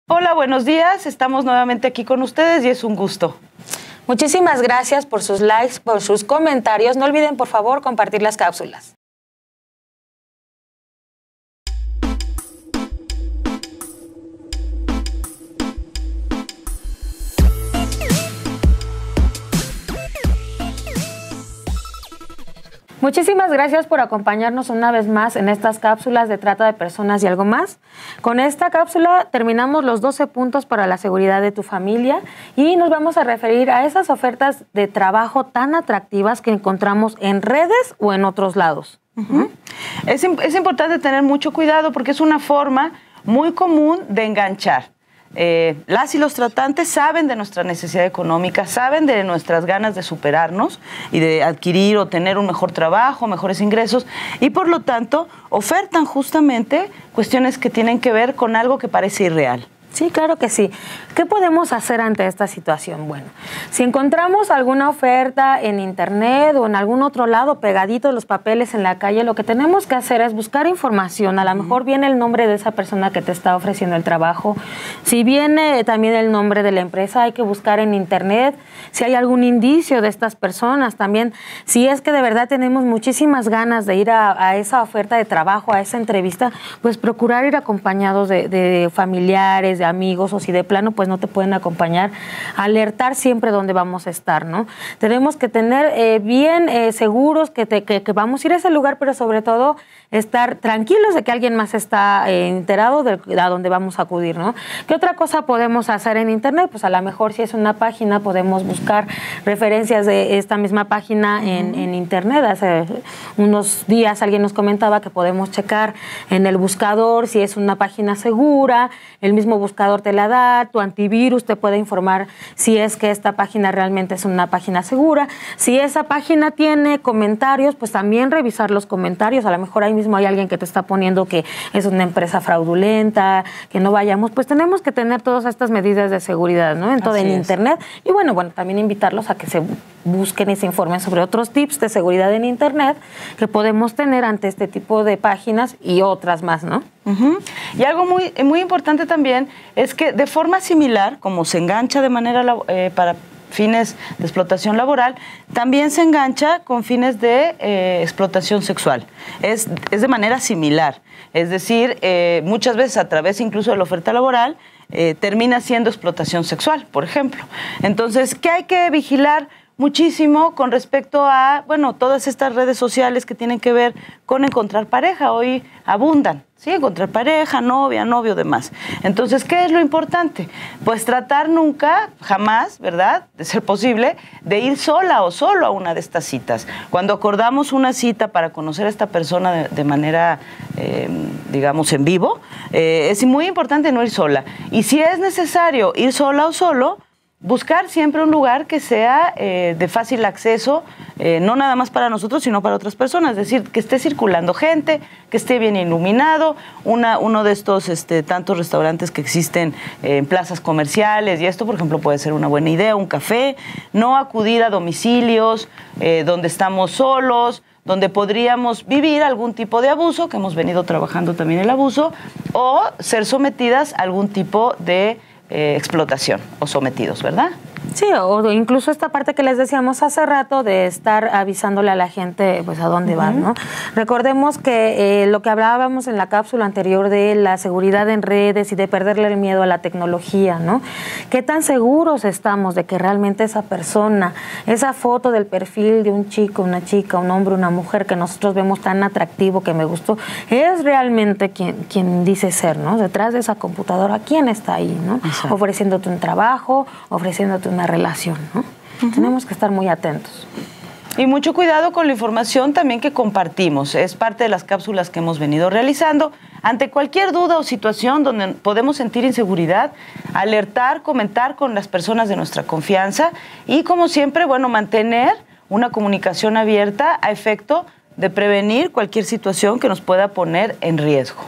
Hola, buenos días. Estamos nuevamente aquí con ustedes y es un gusto. Muchísimas gracias por sus likes, por sus comentarios. No olviden, por favor, compartir las cápsulas. Muchísimas gracias por acompañarnos una vez más en estas cápsulas de trata de personas y algo más. Con esta cápsula terminamos los 12 puntos para la seguridad de tu familia y nos vamos a referir a esas ofertas de trabajo tan atractivas que encontramos en redes o en otros lados. Es importante tener mucho cuidado porque es una forma muy común de enganchar. Las y los tratantes saben de nuestra necesidad económica, saben de nuestras ganas de superarnos y de adquirir o tener un mejor trabajo, mejores ingresos, y por lo tanto ofertan justamente cuestiones que tienen que ver con algo que parece irreal. Sí, claro que sí. ¿Qué podemos hacer ante esta situación? Bueno, si encontramos alguna oferta en internet o en algún otro lado pegadito los papeles en la calle, lo que tenemos que hacer es buscar información. A lo mejor viene el nombre de esa persona que te está ofreciendo el trabajo. Si viene también el nombre de la empresa, hay que buscar en internet si hay algún indicio de estas personas. También, si es que de verdad tenemos muchísimas ganas de ir a esa oferta de trabajo, a esa entrevista, pues procurar ir acompañados de familiares, de amigos, o si de plano pues no te pueden acompañar, alertar siempre dónde vamos a estar, ¿no? Tenemos que tener bien seguros que vamos a ir a ese lugar, pero sobre todo estar tranquilos de que alguien más está enterado de a dónde vamos a acudir, ¿no? ¿Qué otra cosa podemos hacer en internet? Pues a lo mejor si es una página podemos buscar referencias de esta misma página en internet. Hace unos días alguien nos comentaba que podemos checar en el buscador si es una página segura, el mismo buscador te la da, tu antivirus te puede informar si es que esta página realmente es una página segura. Si esa página tiene comentarios, pues también revisar los comentarios. A lo mejor ahí mismo hay alguien que te está poniendo que es una empresa fraudulenta, que no vayamos. Pues tenemos que tener todas estas medidas de seguridad, ¿no? En todo en internet. Y bueno, también invitarlos a que se busquen y se informen sobre otros tips de seguridad en internet que podemos tener ante este tipo de páginas y otras más, ¿no? Y algo muy importante también es que de forma similar, como se engancha de manera para fines de explotación laboral, también se engancha con fines de explotación sexual. Es de manera similar. Es decir, muchas veces a través incluso de la oferta laboral termina siendo explotación sexual, por ejemplo. Entonces, ¿qué hay que vigilar muchísimo con respecto a, todas estas redes sociales que tienen que ver con encontrar pareja? Hoy abundan, ¿sí? Encontrar pareja, novia, novio, demás. Entonces, ¿qué es lo importante? Pues tratar nunca, jamás, ¿verdad?, de ser posible, de ir sola o solo a una de estas citas. Cuando acordamos una cita para conocer a esta persona de manera, digamos, en vivo, es muy importante no ir sola. Y si es necesario ir sola o solo, buscar siempre un lugar que sea de fácil acceso, no nada más para nosotros, sino para otras personas. Es decir, que esté circulando gente, que esté bien iluminado, uno de estos tantos restaurantes que existen en plazas comerciales, y esto, por ejemplo, puede ser una buena idea, un café. No acudir a domicilios donde estamos solos, donde podríamos vivir algún tipo de abuso, que hemos venido trabajando también el abuso, o ser sometidas a algún tipo de explotación o sometidos, ¿verdad? Sí, o incluso esta parte que les decíamos hace rato de estar avisándole a la gente pues a dónde van, ¿no? Recordemos que lo que hablábamos en la cápsula anterior de la seguridad en redes y de perderle el miedo a la tecnología, ¿no? ¿Qué tan seguros estamos de que realmente esa persona, esa foto del perfil de un chico, una chica, un hombre, una mujer que nosotros vemos tan atractivo, que me gustó, es realmente quien dice ser, ¿no? Detrás de esa computadora, ¿quién está ahí, ¿no? Exacto. Ofreciéndote un trabajo, ofreciéndote una relación, ¿no? Tenemos que estar muy atentos. Y mucho cuidado con la información también que compartimos. Es parte de las cápsulas que hemos venido realizando. Ante cualquier duda o situación donde podemos sentir inseguridad, alertar, comentar con las personas de nuestra confianza y, como siempre, mantener una comunicación abierta a efecto de prevenir cualquier situación que nos pueda poner en riesgo.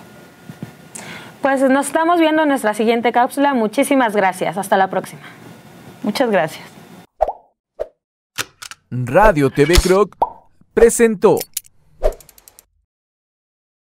Pues nos estamos viendo en nuestra siguiente cápsula. Muchísimas gracias. Hasta la próxima. Muchas gracias. Radio TV Croc presentó